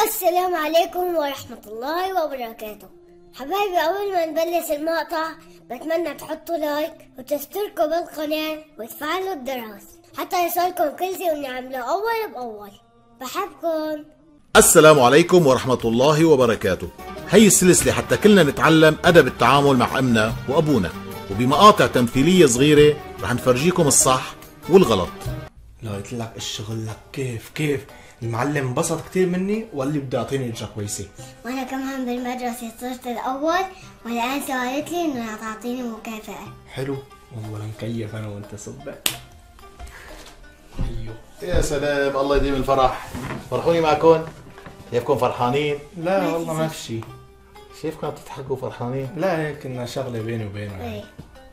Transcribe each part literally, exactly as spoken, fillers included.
السلام عليكم ورحمة الله وبركاته. حبايبي، أول ما نبلش المقطع بتمنى تحطوا لايك وتشتركوا بالقناة وتفعلوا الجرس حتى يوصلكم كل شيء بنعمله أول بأول. بحبكم. السلام عليكم ورحمة الله وبركاته. هي السلسلة حتى كلنا نتعلم أدب التعامل مع أمنا وأبونا، وبمقاطع تمثيلية صغيرة رح نفرجيكم الصح والغلط. لا قلت لك الشغل لك كيف كيف المعلم انبسط كثير مني وقال لي بده يعطيني اجره كويسه. وأنا كمان بالمدرسة صرت الأول، والآن قالت لي إنها تعطيني مكافأة. حلو والله مكيف انا وانت صبح. ايوه يا سلام، الله يديم الفرح. فرحوني معكم، شايفكم فرحانين. لا والله ما في شيء. شايفكم عم تضحكوا فرحانين. لا هيك كنا شغله بيني وبينه يعني.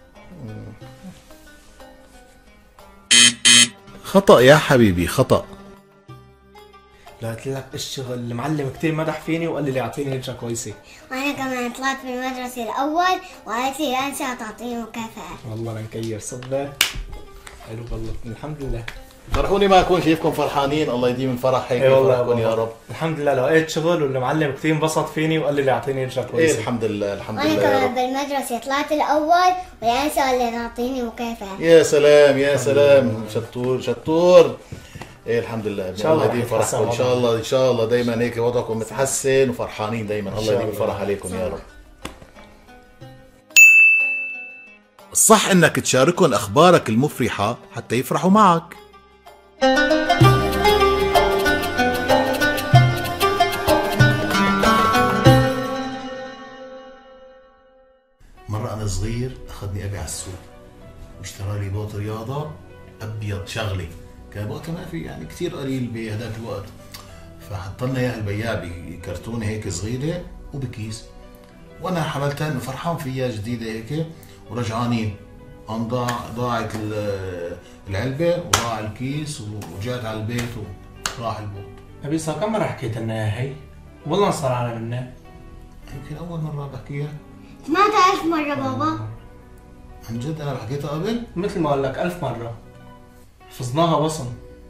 خطأ يا حبيبي، خطأ. لا قلت لك الشغل المعلم كثير مدح فيني وقال لي يعطيني اجره كويسه. وأنا كمان طلعت بالمدرسة الأول وقالت لي الآن تعطيني مكافأة. والله انا مكيف صبح. حلو والله الحمد لله. فرحوني معكم، شايفكم فرحانين، الله يديم الفرح هيك يفرحكم يا رب. الحمد لله لقيت شغل والمعلم كثير انبسط فيني وقال لي يعطيني اجره كويسه. ايه الحمد لله الحمد وأنا لله يا كمان رب. بالمدرسة طلعت الأول والآن قال لي تعطيني مكافأة. يا سلام يا سلام، شطور شطور. ايه الحمد لله، الله يديم فرحكم ان شاء الله، ان شاء الله دايما هيك وضعكم متحسن وفرحانين دايما، الله يديم الفرح عليكم يا رب. الصح انك تشاركهم اخبارك المفرحة حتى يفرحوا معك. مرة انا صغير اخذني ابي على السوق واشترى لي بوت رياضة ابيض شغلي، كان وقتها ما في يعني كثير قليل بهذاك الوقت، فحط لنا اياها البياع بكرتونه هيك صغيره وبكيس، وانا حملتها انه فرحان فيها جديده هيك، ورجعانين قام ضاع ضاعت العلبه وضاع الكيس، ورجعت على البيت وراح البوط. ابي صار كم مره حكيت لنا اياها هي؟ والله صار على منا. يمكن اول مره بحكيها. سمعتها ألف مرة بابا. عن جد انا حكيتها قبل؟ مثل ما قال لك ألف مرة. حفظناها وصم.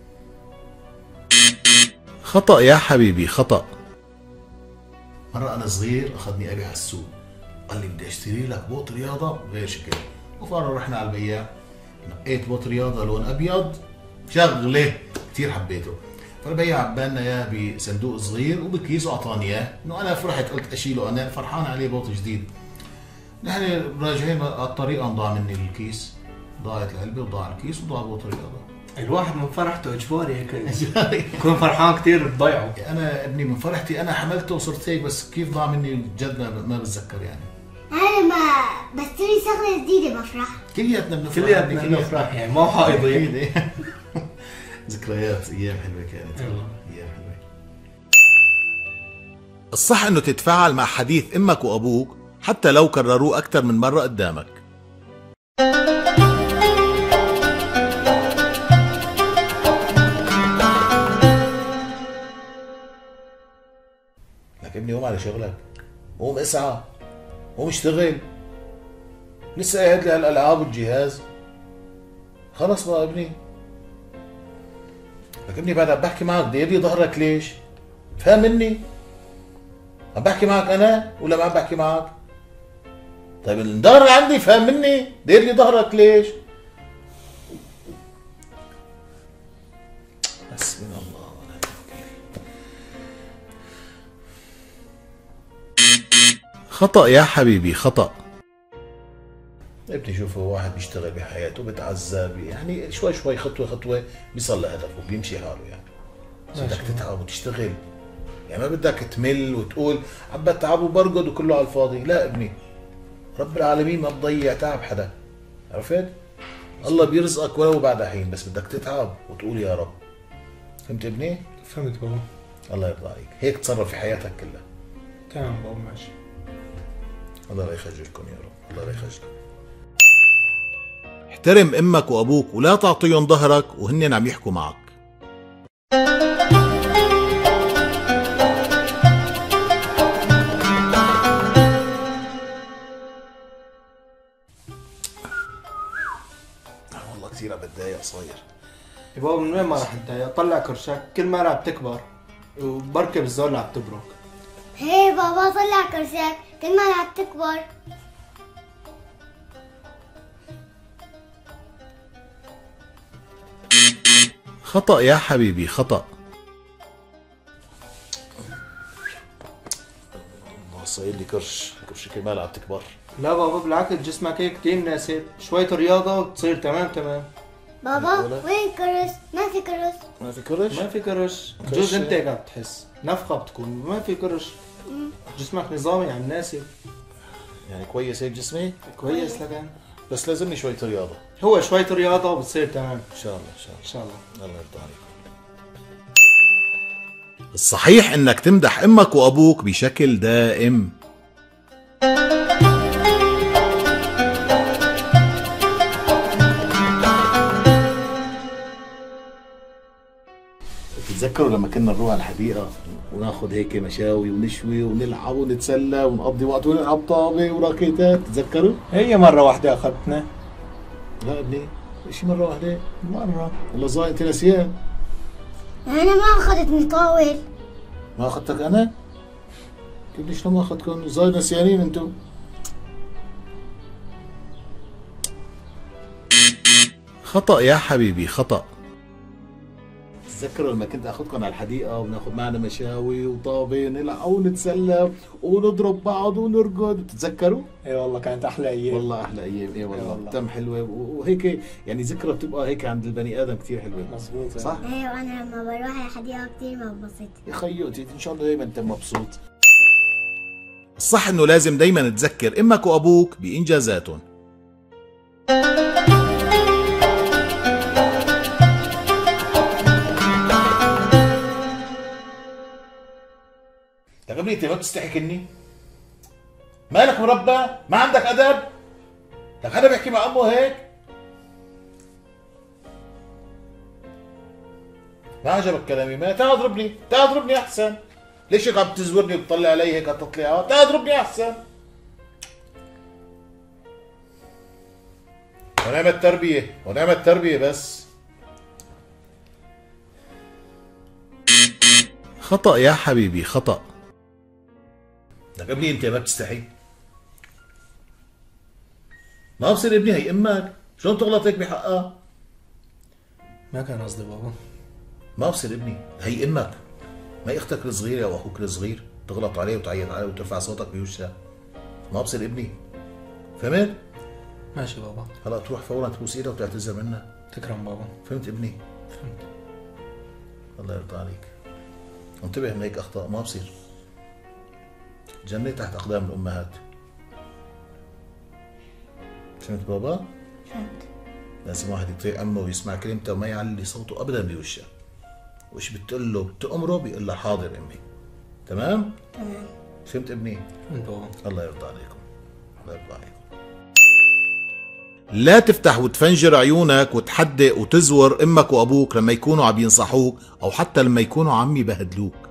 خطأ يا حبيبي، خطأ. مرة أنا صغير أخذني أبي على السوق، قال لي بدي أشتري لك بوط رياضة غير شكل، وفعلا رحنا على البياع، نقيت بوط رياضة لون أبيض شغلة كثير حبيته، فالبياع عبالنا إياه بصندوق صغير وبكيس وأعطاني إياه، إنه أنا فرحت قلت أشيله، أنا فرحان عليه بوط جديد. نحن راجعين على الطريق ضاع مني الكيس، ضاعت العلبة وضاع الكيس وضاع بوط رياضة. الواحد من فرحته اجباري هيك يكون فرحان كثير بضيعه. انا ابني من فرحتي انا حملته وصرت هيك، بس كيف ضاع مني جد ما, ما بتذكر يعني. أنا ما بشتري شغلة جديدة بفرح. كلياتنا بنفرح، كلياتنا بنفرح يعني ما حايضين. ذكريات ايام حلوه كانت. ايام حلوه. الصح انه تتفاعل مع حديث امك وابوك حتى لو كرروه اكثر من مره قدامك. لك ابني قوم على شغلك، قوم اسعى، قوم اشتغل، لسه قاعد لي هالالعاب والجهاز، خلص بقى ابني. لك ابني بعد عم بحكي معك داير لي ظهرك ليش؟ فهم مني؟ عم بحكي معك انا ولا ما عم بحكي معك؟ طيب الظهر اللي عندي فهم مني، داير لي ظهرك ليش؟ حسبنا الله ونعم الوكيل. خطأ يا حبيبي، خطأ. ابني شوف، هو واحد بيشتغل بحياته بتعذب يعني شوي شوي خطوة خطوة بيصل لهدفه بيمشي حاله يعني. بس بدك تتعب وتشتغل، يعني ما بدك تمل وتقول عم بتعب وبرقد وكله على الفاضي، لا ابني، رب العالمين ما بضيع تعب حدا، عرفت؟ الله بيرزقك ولو بعد حين، بس بدك تتعب وتقول يا رب. فهمت ابني؟ فهمت بابا. الله يرضى عليك، هيك تصرف في حياتك كلها. تمام بابا ماشي. الله لا يخجلكم يا رب، الله لا يخجلكم. احترم امك وابوك ولا تعطيهم ظهرك وهن عم يحكوا معك. والله كثير عم بتضايق صاير. يا بابا من وين ما رح تضايق؟ طلع كرشك، كل مرة بتكبر. وبركب الزول اللي عم تبرك. هي بابا طلع كرسيك كل ما عم تكبر. خطأ يا حبيبي خطأ. الله صاير لي كرش، كرش كمان عم تكبر. لا بابا بالعكس جسمك هيك كثير مناسب، شوية رياضة وتصير تمام تمام. بابا وين كرش؟ ما في كرش. ما في كرش؟ ما في كرش، بجوز انت هيك عم تحس، نفخة بتكون، ما في كرش. جسمك نظامي عم ناسب. يعني كويس هيك جسمي؟ كويس لكن بس لازمني شوية رياضة. هو شوية رياضة وبتصير تمام. إن شاء الله إن شاء الله. إن شاء الله. الله يرضى عليكم. الصحيح إنك تمدح أمك وأبوك بشكل دائم. تتذكروا لما كنا نروح على الحديقة وناخذ هيك مشاوي ونشوي ونلعب ونتسلى ونقضي وقت ونلعب طابة وراكيتات، تتذكروا؟ هي مرة واحدة أخذتنا. لا ابني شي مرة واحدة؟ مرة. والله ظاهر أنت نسيان. أنا ما أخذتني طاول. ما أخذتك أنا؟ كيف ليش ما أخذتكم؟ ظاهر نسيانين أنتم. خطأ يا حبيبي خطأ. تتذكروا لما كنت اخذكم على الحديقه وناخذ معنا مشاوي وطابه ونلعب ونتسلى ونضرب بعض ونرقد، بتتذكروا؟ اي والله كانت احلى ايام. والله احلى ايام. اي والله, والله. تم حلوه وهيك يعني ذكرى بتبقى هيك عند البني ادم كثير حلوه. مزبوط صح؟ ايه وانا لما بروح على الحديقة كثير بنبسط. يا خيو انت ان شاء الله دائما انت مبسوط. الصح انه لازم دائما تذكر امك وابوك بانجازاتهم. يا ابني انت ما بتستحي كني؟ مالك مربى؟ ما عندك ادب؟ لك حدا بيحكي مع امه هيك؟ ما عجبك كلامي؟ ما تعال اضربني، تعال اضربني احسن. ليش هيك عم تزورني وتطلع علي هيك تطلع؟ تعال اضربني احسن. ونعم التربية، ونعم التربية بس. خطأ يا حبيبي خطأ. لك ابني انت ما بتستحي؟ ما بصير ابني، هي امك، شلون تغلط هيك بحقها؟ ما كان قصدي بابا. ما بصير ابني، هي امك، ما هي اختك الصغيرة او اخوك الصغير تغلط عليه وتعيط عليه وترفع صوتك بوجهها. ما بصير ابني، فهمت؟ ماشي بابا. هلا تروح فورا تبوس ايدها وتعتذر منها. تكرم بابا. فهمت ابني؟ فهمت. الله يرضى عليك. انتبه من هيك اخطاء ما بصير. جنة تحت اقدام الامهات. فهمت بابا؟ فهمت. لازم واحد يطيع امه ويسمع كلمته وما يعلي صوته ابدا بوجهها. وش بتقول له بتأمره بيقول له حاضر امي. تمام؟ تمام. فهمت ابني؟ فهمت بابا. الله يرضى عليكم. الله يرضى عليكم. لا تفتح وتفنجر عيونك وتحدق وتزور امك وابوك لما يكونوا عم ينصحوك او حتى لما يكونوا عم يبهدلوك.